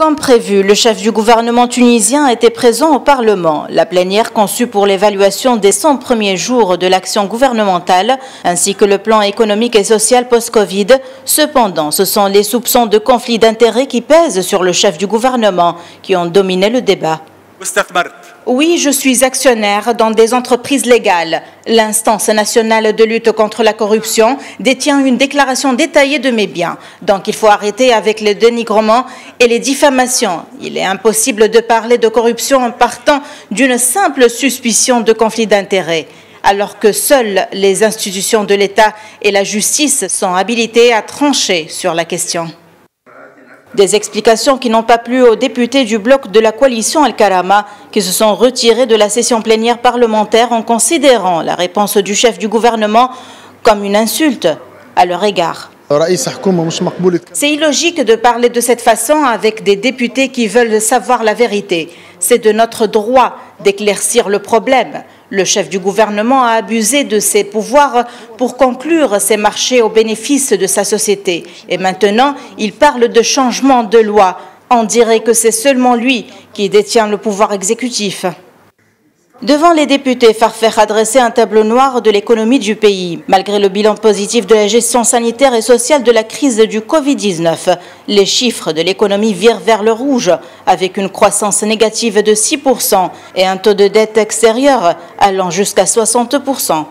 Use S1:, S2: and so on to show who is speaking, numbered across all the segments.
S1: Comme prévu, le chef du gouvernement tunisien était présent au Parlement. La plénière conçue pour l'évaluation des 100 premiers jours de l'action gouvernementale, ainsi que le plan économique et social post-Covid. Cependant, ce sont les soupçons de conflit d'intérêts qui pèsent sur le chef du gouvernement qui ont dominé le débat. Oui, je suis actionnaire dans des entreprises légales. L'instance nationale de lutte contre la corruption détient une déclaration détaillée de mes biens. Donc il faut arrêter avec le dénigrement et les diffamations. Il est impossible de parler de corruption en partant d'une simple suspicion de conflit d'intérêts, alors que seules les institutions de l'État et la justice sont habilitées à trancher sur la question. Des explications qui n'ont pas plu aux députés du bloc de la coalition Al-Karama qui se sont retirés de la session plénière parlementaire en considérant la réponse du chef du gouvernement comme une insulte à leur égard. C'est illogique de parler de cette façon avec des députés qui veulent savoir la vérité. C'est de notre droit d'éclaircir le problème. Le chef du gouvernement a abusé de ses pouvoirs pour conclure ces marchés au bénéfice de sa société. Et maintenant, il parle de changement de loi. On dirait que c'est seulement lui qui détient le pouvoir exécutif. Devant les députés, Farfer a dressé un tableau noir de l'économie du pays. Malgré le bilan positif de la gestion sanitaire et sociale de la crise du Covid-19, les chiffres de l'économie virent vers le rouge, avec une croissance négative de 6% et un taux de dette extérieure allant jusqu'à 60%.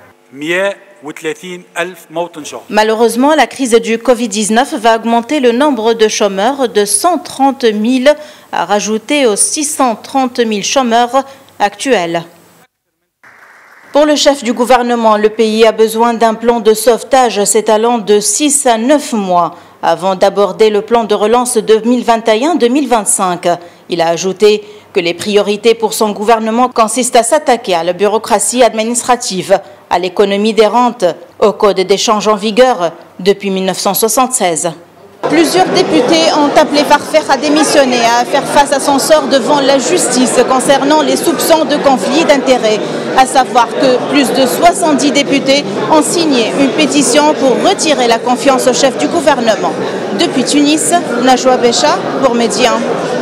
S1: Malheureusement, la crise du Covid-19 va augmenter le nombre de chômeurs de 130 000 à rajouter aux 630 000 chômeurs actuelle. Pour le chef du gouvernement, le pays a besoin d'un plan de sauvetage s'étalant de 6 à 9 mois avant d'aborder le plan de relance 2021-2025. Il a ajouté que les priorités pour son gouvernement consistent à s'attaquer à la bureaucratie administrative, à l'économie des rentes, au code d'échange en vigueur depuis 1976. Plusieurs députés ont appelé Farfer à démissionner, à faire face à son sort devant la justice concernant les soupçons de conflit d'intérêts. À savoir que plus de 70 députés ont signé une pétition pour retirer la confiance au chef du gouvernement. Depuis Tunis, Najwa Becha pour Média.